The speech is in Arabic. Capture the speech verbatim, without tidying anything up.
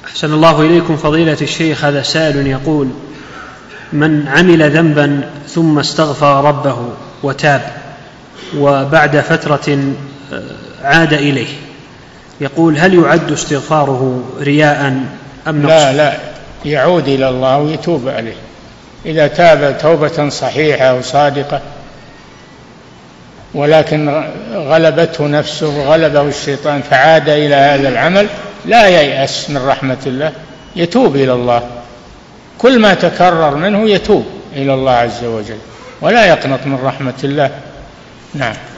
أحسن الله إليكم فضيلة الشيخ. هذا سائل يقول: من عمل ذنبا ثم استغفر ربه وتاب وبعد فترة عاد إليه، يقول: هل يعد استغفاره رياء أم نقص؟ لا لا، يعود إلى الله ويتوب عليه. إذا تاب توبة صحيحة وصادقة ولكن غلبته نفسه وغلبه الشيطان فعاد إلى هذا العمل، لا ييأس من رحمة الله، يتوب إلى الله. كل ما تكرر منه يتوب إلى الله عز وجل ولا يقنط من رحمة الله. نعم.